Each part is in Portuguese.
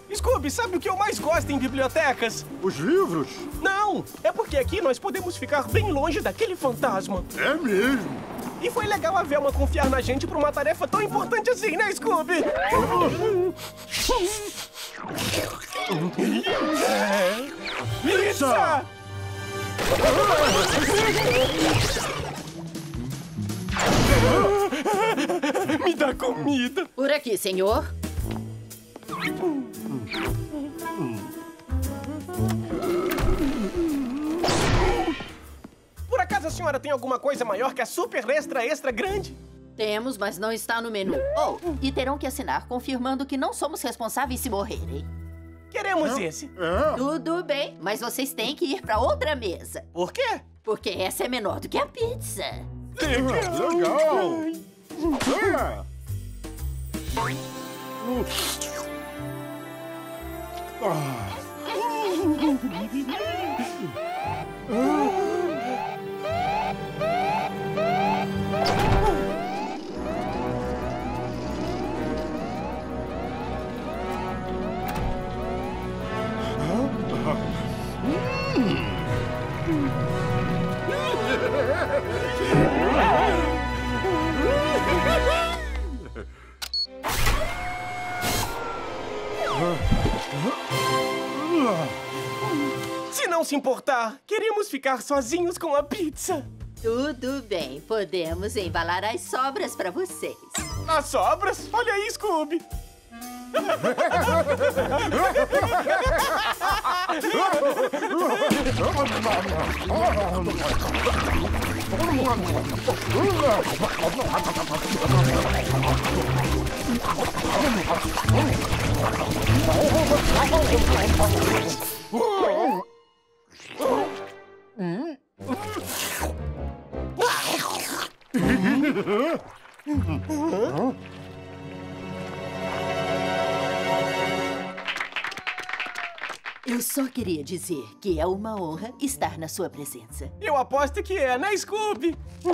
Scooby, sabe o que eu mais gosto em bibliotecas? Os livros? Não, é porque aqui nós podemos ficar bem longe daquele fantasma. É mesmo. E foi legal a Velma confiar na gente pra uma tarefa tão importante assim, né, Scooby? Pizza! Me dá comida. Por aqui, senhor. Por acaso a senhora tem alguma coisa maior que a super extra grande? Temos, mas não está no menu. Oh, e terão que assinar confirmando que não somos responsáveis se morrerem. Queremos esse. É. Tudo bem, mas vocês têm que ir para outra mesa. Por quê? Porque essa é menor do que a pizza. Legal. É. Se não se importar, queremos ficar sozinhos com a pizza. Tudo bem, podemos embalar as sobras para vocês. As sobras? Olha aí, Scooby. Eu só queria dizer que é uma honra estar na sua presença. Eu aposto que é, né, Scooby?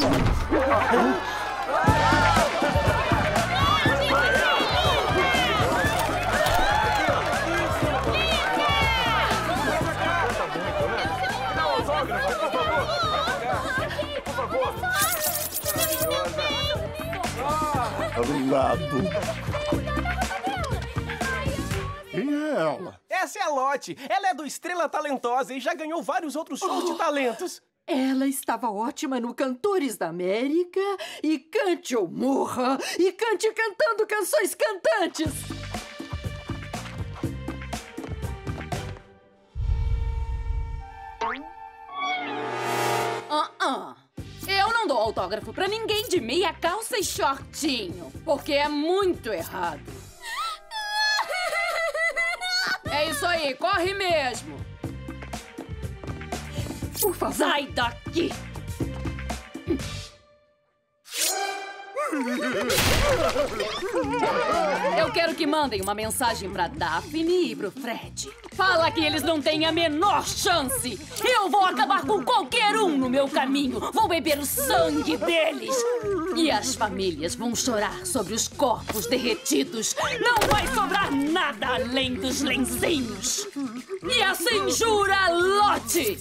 Quem é ela? Essa é a Lottie. Ela é do Estrela Talentosa e já ganhou vários outros shows de talentos. Ela estava ótima no Cantores da América, e cante ou morra, e cante cantando canções cantantes. Eu não dou autógrafo pra ninguém de meia calça e shortinho, porque é muito errado. É isso aí, corre mesmo. Por favor. Sai daqui! Eu quero que mandem uma mensagem pra Daphne e pro Fred. Fala que eles não têm a menor chance. Eu vou acabar com qualquer um no meu caminho. Vou beber o sangue deles. E as famílias vão chorar sobre os corpos derretidos. Não vai sobrar nada além dos lencinhos. E assim jura Lottie.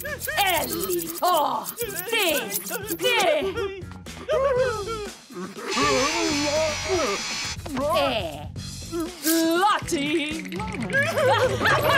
L-O-T-T. É. Lottie!